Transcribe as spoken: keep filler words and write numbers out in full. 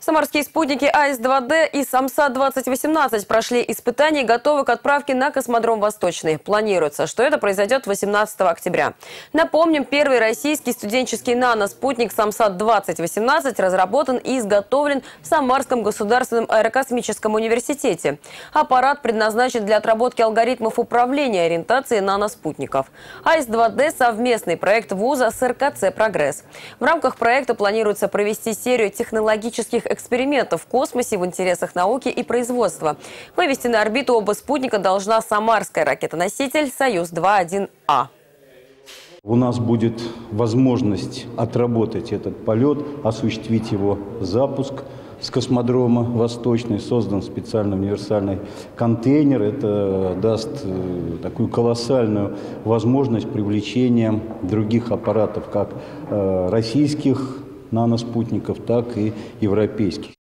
Самарские спутники А С два Д и Самсат двадцать восемнадцать прошли испытания и готовы к отправке на космодром «Восточный». Планируется, что это произойдет восемнадцатого октября. Напомним, первый российский студенческий наноспутник Самсат двадцать восемнадцать разработан и изготовлен в Самарском государственном аэрокосмическом университете. Аппарат предназначен для отработки алгоритмов управления ориентацией наноспутников. А С два Д – совместный проект вуза с Р К Ц «Прогресс». В рамках проекта планируется провести серию технологических экспериментов в космосе в интересах науки и производства. Вывести на орбиту оба спутника должна самарская ракета-носитель «Союз два один А». У нас будет возможность отработать этот полет, осуществить его запуск с космодрома «Восточный». Создан специальный универсальный контейнер. Это даст такую колоссальную возможность привлечения других аппаратов, как российских наноспутников, так и европейских.